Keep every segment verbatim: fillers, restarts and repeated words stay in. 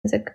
язик.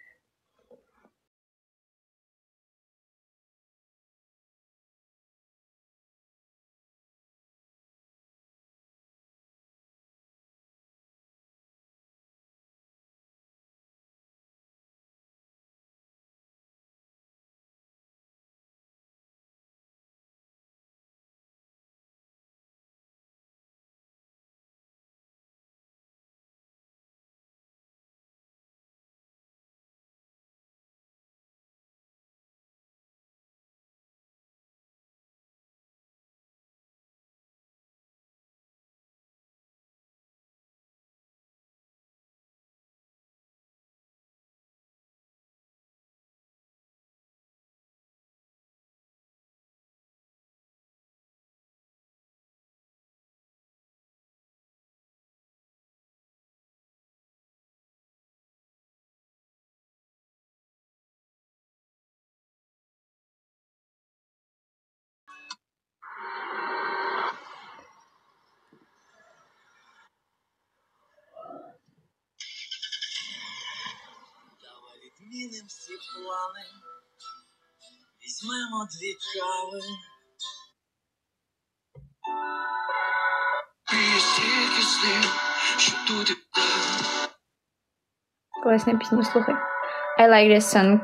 Відміним всі плани, візьмемо дві кави. І стільки слів, що тут і там. Класна пісня, слухай. I like this song.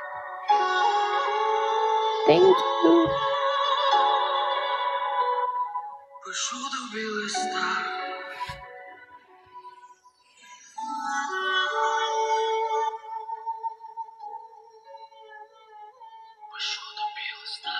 Thank you. Пишу тобі листа. Пишу тобі листа.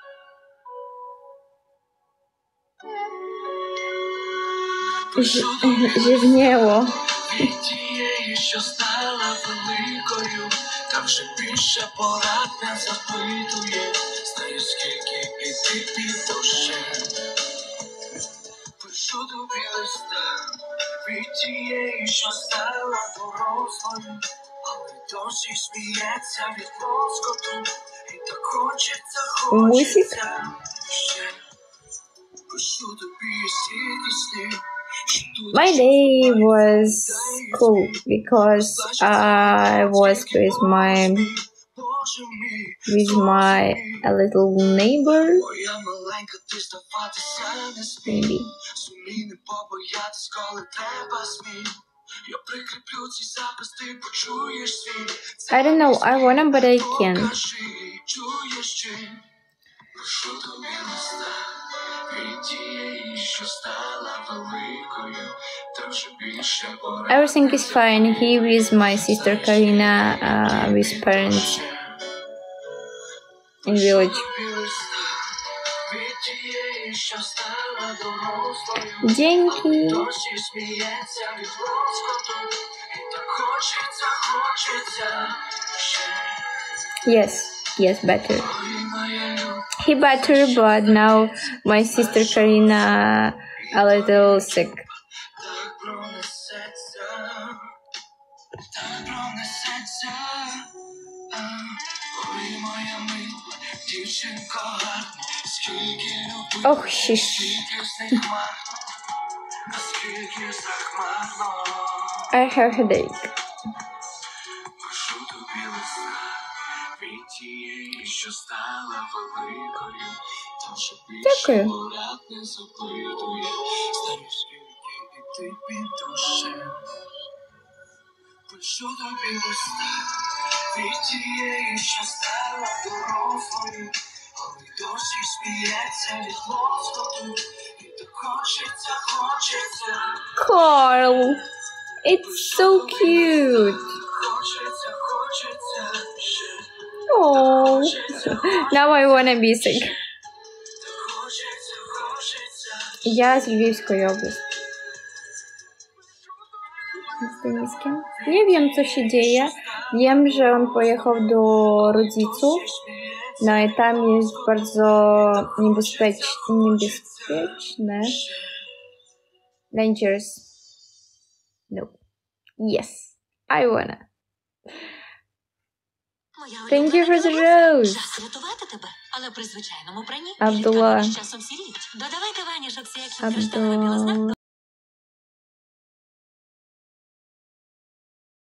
Жирнєво. Від тієї, що стала великою, та вже більше порад не запитує. Знаю, скільки і ти під дощем. Пишу тобі листа. Від тієї, що стала дорослою, але досі сміється від розкоту. І так хочеться, хочеться ще. Пишу тобі стільки слів. My day was cool because I was with my with my a little neighbor. Maybe. I don't know. I wanna, but I can't. Everything is fine. He with my sister Karina, uh, with parents in village. Деньги. Yes, yes, better. He better, but now my sister Karina a little sick. Oh, shish. I have headache. Дякую. Пишу тобі листа, від тієї, що стала дорослою, але досі сміється від лоскоту, і так хочеться, хочеться. Carl, it's so cute. Хочеться, хочеться ще. Oh, now I wanna be sick. Хочеться, хочеться. Я з Львівської області. Nie wiem, co się dzieje. Wiem, że on pojechał do rodziców, no i tam jest bardzo niebezpieczne. niebezpieczne. Dangerous. No. Yes, I wanna. Thank you for the rose. Abdullah. Abdullah.